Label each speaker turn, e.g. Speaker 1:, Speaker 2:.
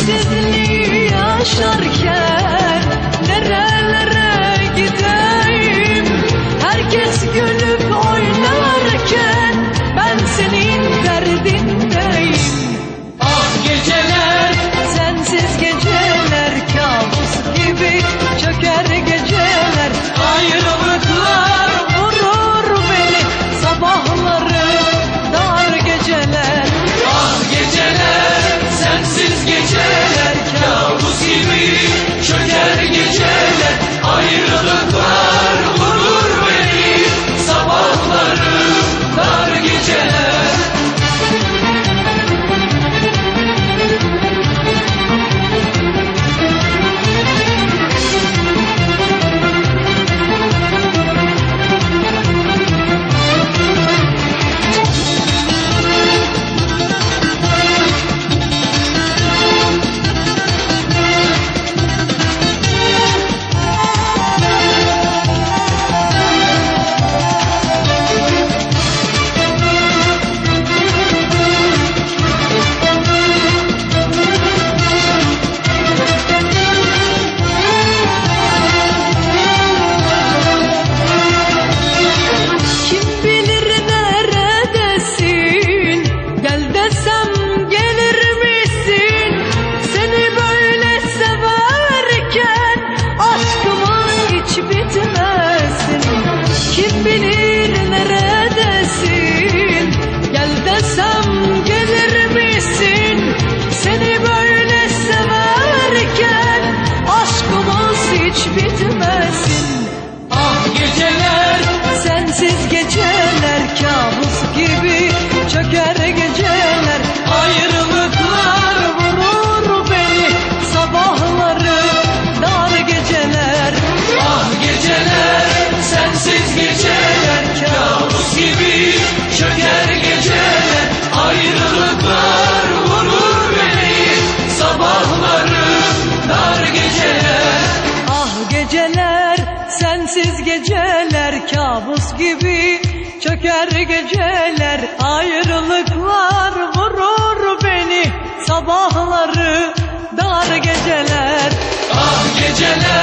Speaker 1: sensizliği yaşarken nerelere gideyim? Herkes gülüp oynarken ben senin derdindeyim.
Speaker 2: Ah geceler,
Speaker 1: Sensiz geceler kabus gibi çöker geceler.
Speaker 2: ayrılıklar
Speaker 1: Vurur beni sabahları dar geceler.
Speaker 2: ah geceler, sensiz geceler, kabus gibi çöker geceler, ayrılıklar vurur beni, sabahları dar geceler.
Speaker 1: Kim bilir neredesin? Gel desem gelir misin? Seni böyle severken aşkımız hiç bitmesin.
Speaker 2: Ah geceler,
Speaker 1: Sensiz geceler kabus gibi çöker geceler.
Speaker 2: ayrılıklar
Speaker 1: Vurur beni sabahları dar geceler.
Speaker 2: ah geceler, sensiz geceler, kabus gibi çöker geceler, ayrılıklar vurur beni, sabahları dar geceler.
Speaker 1: Ah geceler, sensiz geceler kabus gibi çöker geceler. Ayrılıklar vurur beni sabahları dar geceler.
Speaker 2: Ah geceler,